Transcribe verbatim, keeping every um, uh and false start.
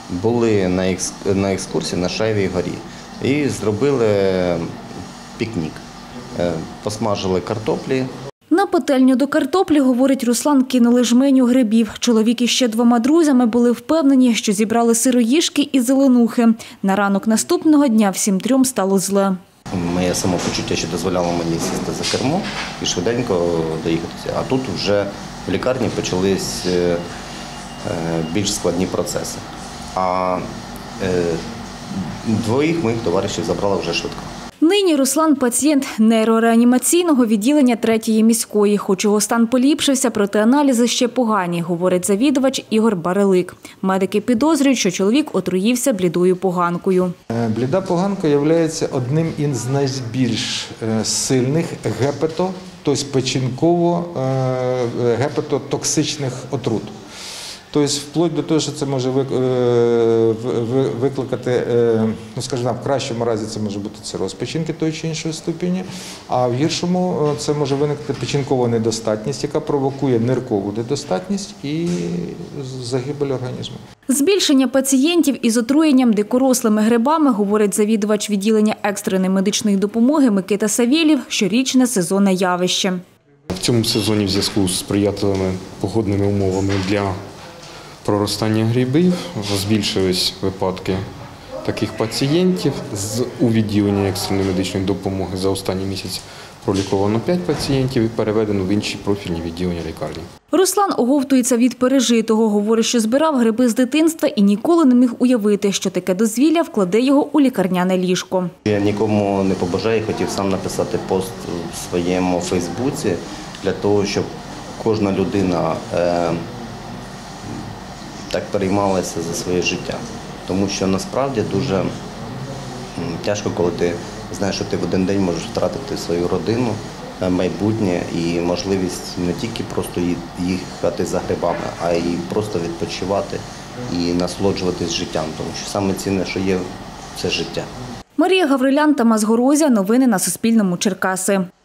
були на екскурсії на Шаєвій горі і зробили пікнік. Посмажили картоплі. На пательню до картоплі, говорить Руслан, кинули жменю грибів. Чоловік із ще двома друзями були впевнені, що зібрали сироїжки і зеленухи. На ранок наступного дня всім трьом стало зле. Моє самопочуття ще дозволяло мені сісти за кермо і швиденько доїхатися. А тут вже в лікарні почались більш складні процеси. А двоїх моїх товаришів забрала вже швидко. Нині Руслан – пацієнт нейрореанімаційного відділення третьої міської. Хоч його стан поліпшився, проте аналізи ще погані, говорить завідувач Ігор Барелик. Медики підозрюють, що чоловік отруївся блідою поганкою. Бліда поганка є одним із найбільш сильних гепато, тобто печінково-гепатотоксичних отрут. Тобто, вплоть до того, що це може викликати, ну, скажімо, в кращому разі це може бути цироз печінки тої чи іншої ступені, а в гіршому це може виникнути печінкова недостатність, яка провокує ниркову недостатність і загибель організму. Збільшення пацієнтів із отруєнням дикорослими грибами, говорить завідувач відділення екстреної медичної допомоги Микита Савєлєв, щорічне сезонне явище. В цьому сезоні в зв'язку з сприятливими погодними умовами для проростання грибів збільшились випадки таких пацієнтів. У відділенні екстреної медичної допомоги за останній місяць проліковано п'ять пацієнтів і переведено в інші профільні відділення лікарні. Руслан оговтується від пережитого. Говорить, що збирав гриби з дитинства і ніколи не міг уявити, що таке дозвілля вкладе його у лікарняне ліжко. Я нікому не побажаю, хотів сам написати пост у своєму Фейсбуці для того, щоб кожна людина е, так переймалася за своє життя. Тому що насправді дуже тяжко, коли ти знаєш, що ти в один день можеш втратити свою родину, майбутнє і можливість не тільки просто їхати за грибами, а й просто відпочивати і насолоджуватись життям. Тому що саме цінне, що є, це життя. Марія Гаврилян, Тамас Горозія. Новини на Суспільному. Черкаси.